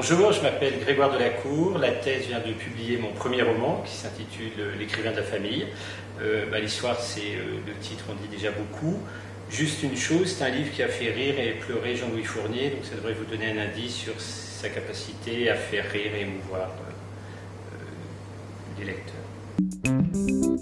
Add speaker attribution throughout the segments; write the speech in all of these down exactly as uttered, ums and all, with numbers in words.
Speaker 1: Bonjour, je m'appelle Grégoire Delacour. La thèse vient de publier mon premier roman qui s'intitule L'écrivain de la famille. Euh, bah, L'histoire, c'est euh, le titre, on dit déjà beaucoup. Juste une chose, c'est un livre qui a fait rire et pleurer Jean-Louis Fournier, donc ça devrait vous donner un indice sur sa capacité à faire rire et émouvoir euh, euh, les lecteurs.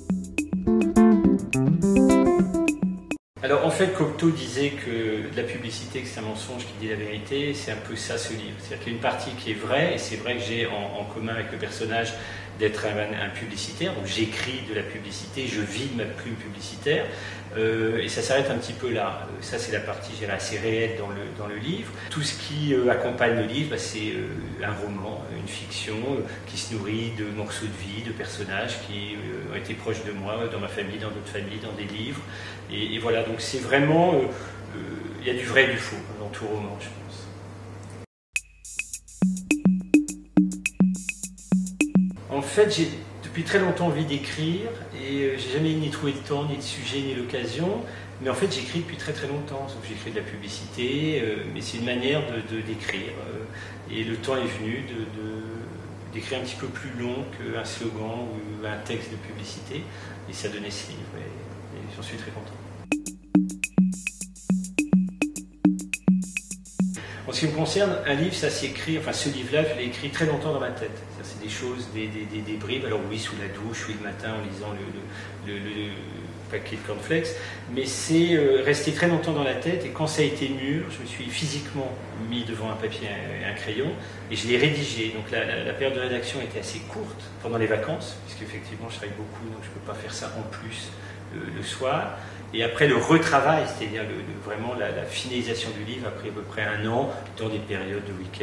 Speaker 1: Alors en fait, Cocteau disait que la publicité, que c'est un mensonge qui dit la vérité, c'est un peu ça ce livre. C'est-à-dire qu'il y a une partie qui est vraie, et c'est vrai que j'ai en, en commun avec le personnage d'être un, un publicitaire, donc j'écris de la publicité, je vis de ma plume publicitaire, euh, et ça s'arrête un petit peu là. Ça c'est la partie, je dirais, assez réelle dans le, dans le livre. Tout ce qui euh, accompagne le livre, bah, c'est euh, un roman, une fiction, euh, qui se nourrit de morceaux de vie, de personnages qui euh, ont été proches de moi, dans ma famille, dans d'autres familles, dans des livres, et, et voilà, donc c'est vraiment, il euh, euh, y a du vrai et du faux dans tout roman, je pense. En fait, j'ai depuis très longtemps envie d'écrire et euh, j'ai jamais ni trouvé le temps, ni le sujet, ni l'occasion. Mais en fait, j'écris depuis très très longtemps. Sauf que j'écris de la publicité, euh, mais c'est une manière de, de, d'écrire. Euh, et le temps est venu de, de, d'écrire un petit peu plus long qu'un slogan ou un texte de publicité. Et ça donnait ce livre. Et, et j'en suis très content. En ce qui me concerne, un livre, ça s'écrit, enfin ce livre-là, je l'ai écrit très longtemps dans ma tête. Ça, c'est des choses, des, des, des, des bribes. Alors oui, sous la douche, oui, le matin, en lisant le, le, le, le paquet de cornflakes, mais c'est euh, resté très longtemps dans la tête, et quand ça a été mûr, je me suis physiquement mis devant un papier et un, un crayon, et je l'ai rédigé. Donc la, la, la période de rédaction était assez courte pendant les vacances, puisqu'effectivement je travaille beaucoup, donc je ne peux pas faire ça en plus le, le soir. Et après le retravail, c'est-à-dire le, le, vraiment la, la finalisation du livre, après à peu près un an, dans des périodes de week-end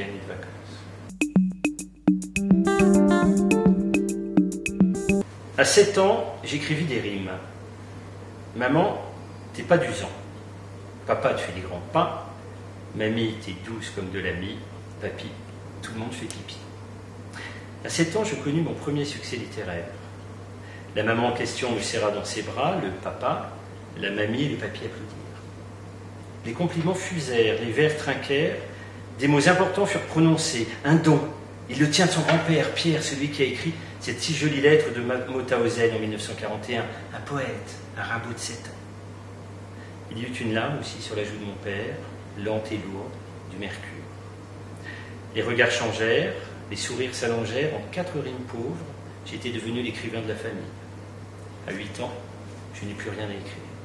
Speaker 1: et de vacances. À sept ans, j'écrivis des rimes. Maman, t'es pas d'usan. Papa te fait des grands pas. Mamie, t'es douce comme de la mie. Papy, tout le monde fait pipi. À sept ans, je connus mon premier succès littéraire. La maman en question me serra dans ses bras, le papa, la mamie et le papy applaudirent. Les compliments fusèrent, les vers trinquèrent, des mots importants furent prononcés. Un don, il le tient de son grand-père, Pierre, celui qui a écrit cette si jolie lettre de Mauthausen en mille neuf cent quarante et un, un poète, un Rimbaud de sept ans. Il y eut une larme aussi sur la joue de mon père, lente et lourde, du mercure. Les regards changèrent, les sourires s'allongèrent, en quatre rimes pauvres, j'étais devenu l'écrivain de la famille. À huit ans, je n'ai plus rien à écrire.